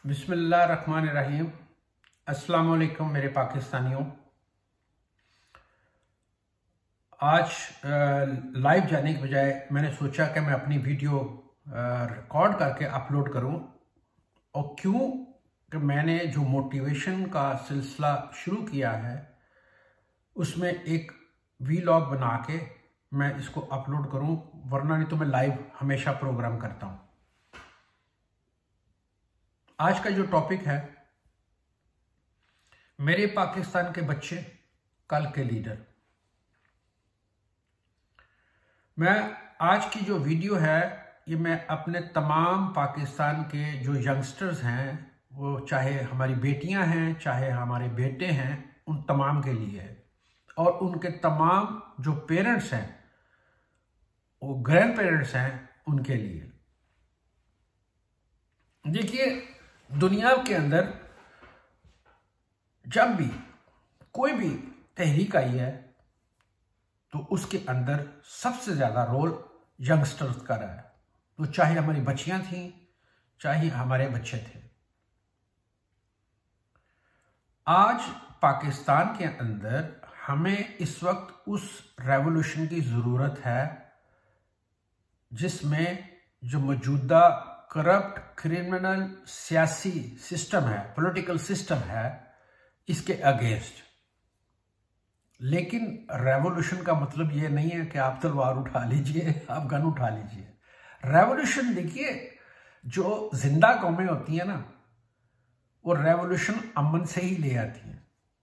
बिस्मिल्लाहिर्रहमानिर्रहीम। अस्सलाम वालेकुम मेरे पाकिस्तानियों। आज लाइव जाने के बजाय मैंने सोचा कि मैं अपनी वीडियो रिकॉर्ड करके अपलोड करूं। और क्यों कि मैंने जो मोटिवेशन का सिलसिला शुरू किया है उसमें एक वीलॉग बना के मैं इसको अपलोड करूं, वरना नहीं तो मैं लाइव हमेशा प्रोग्राम करता हूं। आज का जो टॉपिक है, मेरे पाकिस्तान के बच्चे कल के लीडर। मैं आज की जो वीडियो है ये मैं अपने तमाम पाकिस्तान के जो यंगस्टर्स हैं, वो चाहे हमारी बेटियां हैं चाहे हमारे बेटे हैं, उन तमाम के लिए है। और उनके तमाम जो पेरेंट्स हैं, वो ग्रैंड पेरेंट्स हैं, उनके लिए। देखिए, दुनिया के अंदर जब भी कोई भी तहरीक आई है तो उसके अंदर सबसे ज्यादा रोल यंगस्टर्स का रहा है। तो चाहे हमारी बच्चियां थीं चाहे हमारे बच्चे थे। आज पाकिस्तान के अंदर हमें इस वक्त उस रेवोल्यूशन की जरूरत है जिसमें जो मौजूदा करप्ट क्रिमिनल सियासी सिस्टम है, पॉलिटिकल सिस्टम है, इसके अगेंस्ट। लेकिन रेवोल्यूशन का मतलब यह नहीं है कि आप तलवार उठा लीजिए, आप गन उठा लीजिए। रेवोल्यूशन, देखिए, जो जिंदा कौमें होती है ना, वो रेवोल्यूशन अमन से ही ले आती है।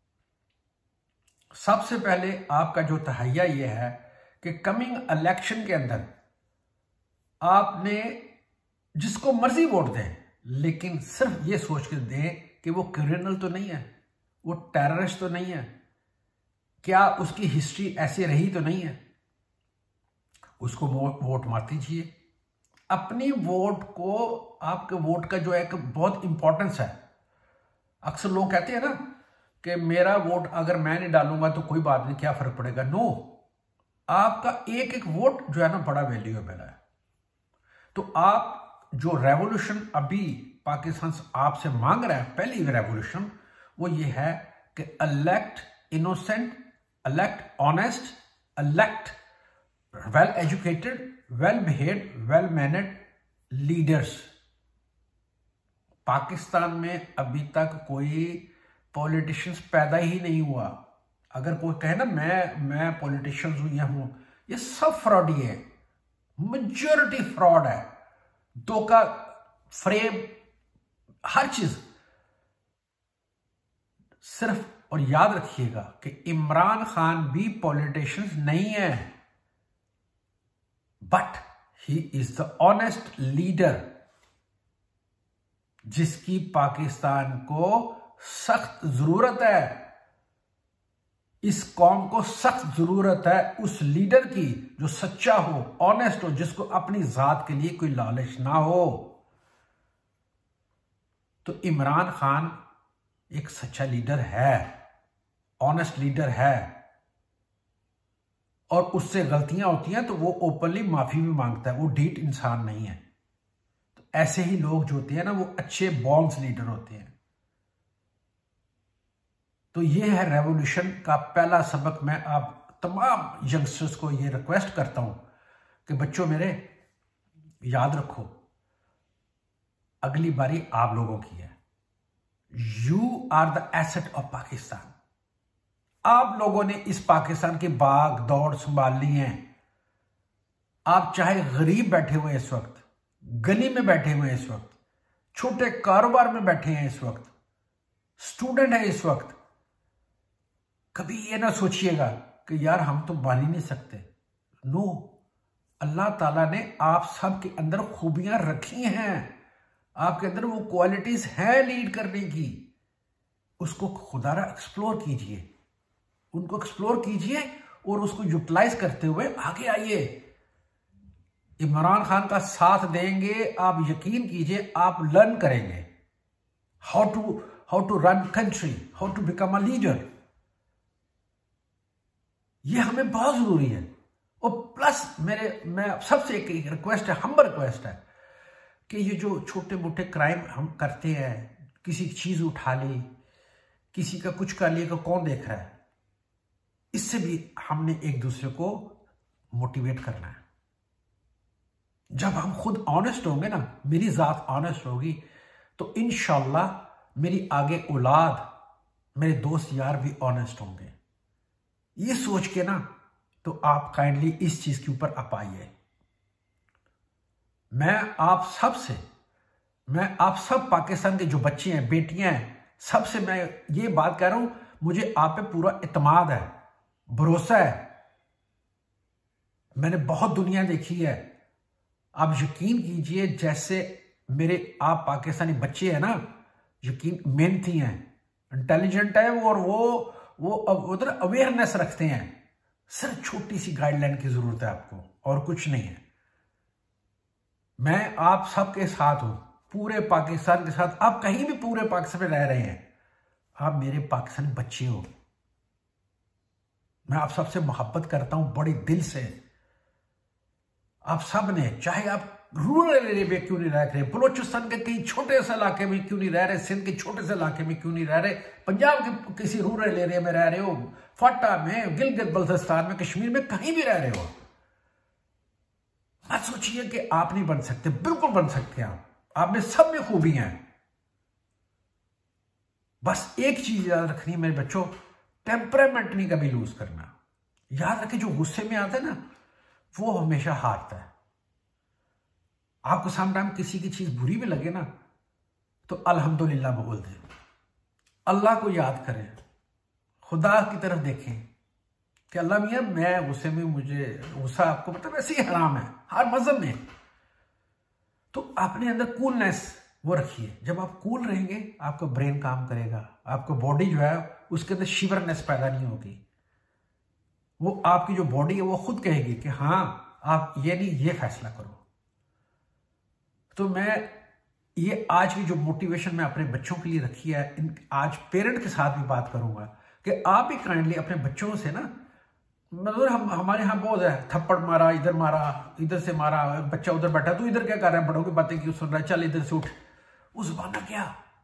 सबसे पहले आपका जो तहैया यह है कि कमिंग इलेक्शन के अंदर आपने जिसको मर्जी वोट दें, लेकिन सिर्फ ये सोच के दें कि वो क्रिमिनल तो नहीं है, वो टेररिस्ट तो नहीं है, क्या उसकी हिस्ट्री ऐसी रही तो नहीं है। उसको वोट मत दीजिए। अपनी वोट को, आपके वोट का जो एक बहुत इंपॉर्टेंस है। अक्सर लोग कहते हैं ना कि मेरा वोट अगर मैं नहीं डालूंगा तो कोई बात नहीं, क्या फर्क पड़ेगा। नो, आपका एक एक वोट जो है ना बड़ा वैल्यूएबल है। तो आप जो रेवोल्यूशन अभी पाकिस्तान आपसे मांग रहा है, पहली रेवोल्यूशन, वो ये है कि elect innocent, elect honest, elect well educated, well behaved, well mannered leaders. Pakistan में अभी तक कोई पॉलिटिशियंस पैदा ही नहीं हुआ। अगर कोई कहे ना मैं पॉलिटिशियंस हूं, यह हूं, ये सब फ्रॉडी है, मेजॉरिटी फ्रॉड है, धोखा, फ्रेम, हर चीज। सिर्फ और याद रखिएगा कि इमरान खान भी पॉलिटिशियंस नहीं है, but he is the honest leader जिसकी पाकिस्तान को सख्त जरूरत है। इस कौम को सख्त जरूरत है उस लीडर की जो सच्चा हो, ऑनेस्ट हो, जिसको अपनी जात के लिए कोई लालच ना हो। तो इमरान खान एक सच्चा लीडर है, ऑनेस्ट लीडर है, और उससे गलतियां होती हैं तो वो ओपनली माफी भी मांगता है। वो ढीठ इंसान नहीं है। तो ऐसे ही लोग जो होते हैं ना, वो अच्छे बॉन्स लीडर होते हैं। तो ये है रेवोल्यूशन का पहला सबक। मैं आप तमाम यंगस्टर्स को ये रिक्वेस्ट करता हूं कि बच्चों मेरे, याद रखो, अगली बारी आप लोगों की है। You are the asset of Pakistan. आप लोगों ने इस पाकिस्तान की भाग दौड़ संभालनी है। आप चाहे गरीब बैठे हुए हैं इस वक्त, गली में बैठे हुए हैं इस वक्त, छोटे कारोबार में बैठे हैं इस वक्त, स्टूडेंट है इस वक्त, कभी ये ना सोचिएगा कि यार हम तो बन ही नहीं सकते। नो, अल्लाह ताला ने आप सब के अंदर खूबियां रखी हैं, आपके अंदर वो क्वालिटीज हैं लीड करने की। उसको खुदारा एक्सप्लोर कीजिए, उनको एक्सप्लोर कीजिए और उसको यूटिलाइज करते हुए आगे आइए। इमरान खान का साथ देंगे, आप यकीन कीजिए आप लर्न करेंगे how to run country, how to become a leader. ये हमें बहुत जरूरी है। और प्लस मैं सबसे एक रिक्वेस्ट है, हम्बल रिक्वेस्ट है कि ये जो छोटे मोटे क्राइम हम करते हैं, किसी की चीज उठा ली, किसी का कुछ कर लिया, कौन देख रहा है। इससे भी हमने एक दूसरे को मोटिवेट करना है। जब हम खुद ऑनेस्ट होंगे ना, मेरी जात ऑनेस्ट होगी, तो इंशाल्लाह मेरी आगे औलाद, मेरे दोस्त यार भी ऑनेस्ट होंगे। ये सोच के ना, तो आप काइंडली इस चीज के ऊपर आप आइए। मैं आप सब पाकिस्तान के जो बच्चे हैं, बेटियां हैं, सबसे मैं ये बात कह रहा हूं, मुझे आप पे पूरा इत्मीनान है, भरोसा है। मैंने बहुत दुनिया देखी है। आप यकीन कीजिए, जैसे मेरे आप पाकिस्तानी बच्चे हैं ना, यकीन मेहनती हैं, इंटेलिजेंट है वो, और वो उधर अवेयरनेस रखते हैं। सिर्फ छोटी सी गाइडलाइन की जरूरत है आपको, और कुछ नहीं है। मैं आप सबके साथ हूं, पूरे पाकिस्तान के साथ। आप कहीं भी पूरे पाकिस्तान में रह रहे हैं, आप मेरे पाकिस्तानी बच्चे हो। मैं आप सबसे मोहब्बत करता हूं बड़े दिल से। आप सब ने, चाहे आप रूरल एरिया में क्यों नहीं रह रहे, बलोचिस्तान के कहीं छोटे से इलाके में क्यों नहीं रह रहे, सिंध के छोटे से इलाके में क्यों नहीं रह रहे, पंजाब के किसी रूरल एरिया में रह रहे हो, फाटा में, गिलगित बल्तिस्तान में, कश्मीर में, कहीं भी रह रहे हो, मत सोचिए कि आप नहीं बन सकते। बिल्कुल बन सकते हैं आप में सब में खूबियां हैं। बस एक चीज याद रखनी है मेरे बच्चों, टेम्परामेंट नहीं कभी लूज करना। याद रखें, जो गुस्से में आता है ना, वो हमेशा हारता है। आपको समटाइम किसी की चीज बुरी भी लगे ना, तो अल्हम्दुलिल्लाह बोल दें, अल्लाह को याद करें, खुदा की तरफ देखें कि अल्लाह मियां, मैं गुस्से में, मुझे गुस्सा, आपको मतलब वैसे ही हराम है हर मजहब में। तो अपने अंदर कूलनेस वो रखिए। जब आप कूल रहेंगे, आपका ब्रेन काम करेगा, आपका बॉडी जो है उसके अंदर शिवरनेस पैदा नहीं होगी। वो आपकी जो बॉडी है वो खुद कहेगी कि हाँ, आप ये नहीं, ये फैसला करो। तो मैं ये आज की जो मोटिवेशन मैं अपने बच्चों के लिए रखी है, आज पेरेंट के साथ भी बात करूंगा कि आप भी काइंडली अपने बच्चों से ना, मतलब हमारे यहाँ बहुत है, थप्पड़ मारा, इधर से मारा, बच्चा उधर बैठा, तू इधर क्या कर रहा है, बड़ों की बातें क्यों सुन रहा है, चल इधर से उठ। वो जमाना क्या,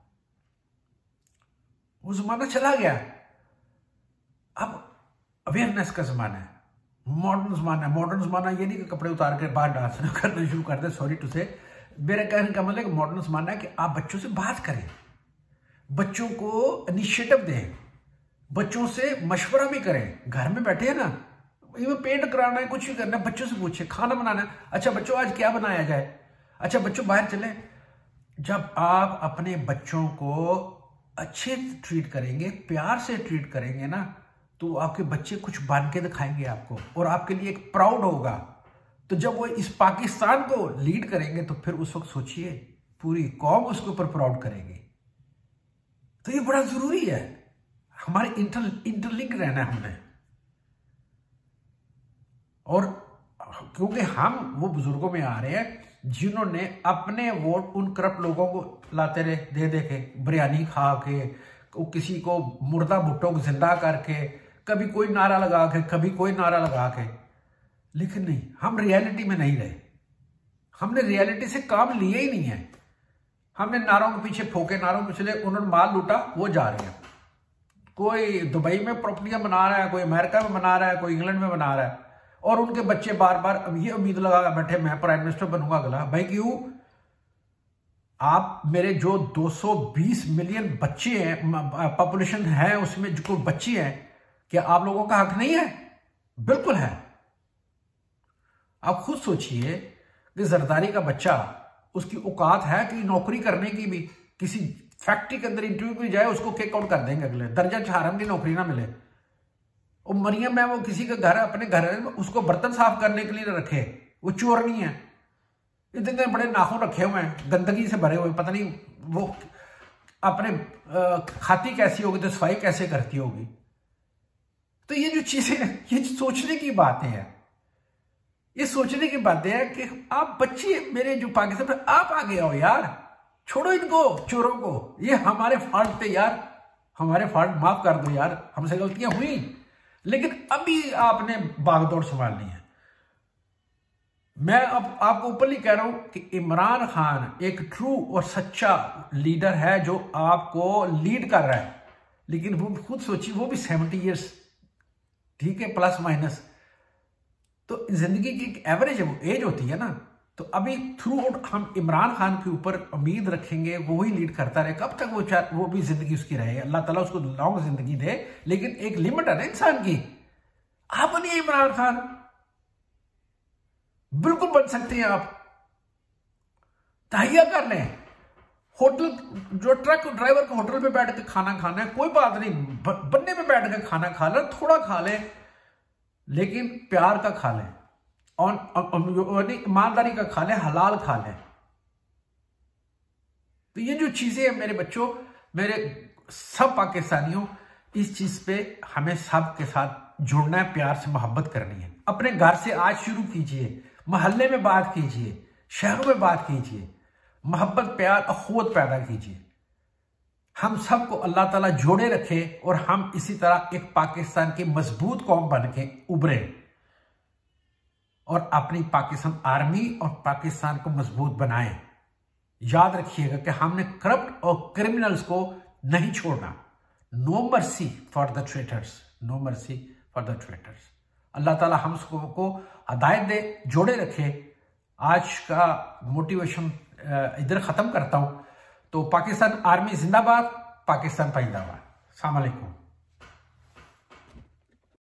वो जमाना चला गया। अब अवेयरनेस का जमाना है, मॉडर्न जमाना है। मॉडर्न जमाना ये नहीं कि कपड़े उतार कर बाहर डांस करना शुरू कर दे, सॉरी टू से। मेरा कहने का मतलब मॉडर्न जमाना है कि आप बच्चों से बात करें, बच्चों को इनिशिएटिव दें, बच्चों से मशवरा भी करें। घर में बैठे हैं ना, ये पेंट कराना है, कुछ भी करना है, बच्चों से पूछे, खाना बनाना है, अच्छा बच्चों आज क्या बनाया जाए, अच्छा बच्चों बाहर चले। जब आप अपने बच्चों को अच्छे ट्रीट करेंगे, प्यार से ट्रीट करेंगे ना, तो आपके बच्चे कुछ बन के दिखाएंगे आपको, और आपके लिए एक प्राउड होगा। तो जब वो इस पाकिस्तान को लीड करेंगे, तो फिर उस वक्त सोचिए पूरी कौम उसके ऊपर प्राउड करेगी। तो ये बड़ा जरूरी है, हमारे इंटरलिंक रहना है हमने। और क्योंकि हम वो बुजुर्गों में आ रहे हैं जिन्होंने अपने वोट उन करप्ट लोगों को लाते रहे, दे दे के, बिरयानी खा के, किसी को मुर्दा भुट्टो को जिंदा करके, कभी कोई नारा लगा के, कभी कोई नारा लगा के। लेकिन नहीं, हम रियलिटी में नहीं रहे, हमने रियलिटी से काम लिए ही नहीं है। हमने नारों के पीछे फोके, नारों के चले, उन्होंने माल लूटा, वो जा रहे हैं। कोई दुबई में प्रॉपर्टियां बना रहा है, कोई अमेरिका में बना रहा है, कोई इंग्लैंड में बना रहा है, और उनके बच्चे बार बार अब ये उम्मीद लगा बैठे मैं प्राइम मिनिस्टर बनूंगा अगला। भाई क्यों? आप मेरे जो 220 मिलियन बच्चे हैं, पॉपुलेशन है, उसमें जो बच्चे हैं, क्या आप लोगों का हक नहीं है? बिल्कुल है। आप खुद सोचिए कि जरदारी का बच्चा, उसकी औकात है कि नौकरी करने की भी, किसी फैक्ट्री के अंदर इंटरव्यू भी जाए, उसको किक आउट कर देंगे अगले, दर्जा चारम की नौकरी ना मिले। और मरियम है, वो किसी के घर, अपने घर में उसको बर्तन साफ करने के लिए रखे, वो चोर नहीं है। इतने बड़े नाखून रखे हुए हैं, गंदगी से भरे हुए, पता नहीं वो अपने खाती कैसी होगी, तो सफाई कैसे करती होगी। तो ये जो चीजें, ये सोचने की बातें हैं, ये सोचने की बातें हैं कि आप बच्चे मेरे जो पाकिस्तान में, आप आगे आओ यार, छोड़ो इनको चोरों को। ये हमारे फॉल्ट थे यार, हमारे फॉल्ट माफ कर दो यार, हमसे गलतियां हुई, लेकिन अभी आपने बागडोर संभालनी है। मैं अब आपको ऊपरली कह रहा हूं कि इमरान खान एक ट्रू और सच्चा लीडर है जो आपको लीड कर रहा है, लेकिन वो खुद सोचिए वो भी 70 ईयर्स, ठीक है, प्लस माइनस। तो जिंदगी की एक एवरेज है, वो एज होती है ना। तो अभी थ्रू आउट हम इमरान खान के ऊपर उम्मीद रखेंगे वो ही लीड करता रहे, कब तक वो भी जिंदगी उसकी रहे। अल्लाह ताला उसको लॉन्ग जिंदगी दे, लेकिन एक लिमिट है ना इंसान की। आप बनिए इमरान खान, बिल्कुल बन सकते हैं आप। तहिया कर लें, होटल जो ट्रक ड्राइवर को होटल पे बैठ के खाना खाना है, कोई बात नहीं, बन्ने पे बैठ के खाना खा ले, थोड़ा खा ले, लेकिन प्यार का खा ले और ईमानदारी का खा ले, हलाल खा ले। तो ये जो चीजें हैं मेरे बच्चों, मेरे सब पाकिस्तानियों, इस चीज पे हमें सब के साथ जुड़ना है, प्यार से मोहब्बत करनी है। अपने घर से आज शुरू कीजिए, मोहल्ले में बात कीजिए, शहरों में बात कीजिए, मोहब्बत प्यार अखुवत पैदा कीजिए। हम सबको अल्लाह ताला जोड़े रखे और हम इसी तरह एक पाकिस्तान की मजबूत कौम बन के उभरे और अपनी पाकिस्तान आर्मी और पाकिस्तान को मजबूत बनाएं। याद रखिएगा कि हमने करप्ट और क्रिमिनल्स को नहीं छोड़ना। No mercy for the traitors, no mercy for the traitors. Allah ताला हम सबको हदायत दे, जोड़े रखे। आज का मोटिवेशन इधर खत्म करता हूं। तो पाकिस्तान आर्मी जिंदाबाद, पाकिस्तान जिंदाबाद। अस्सलाम वालेकुम।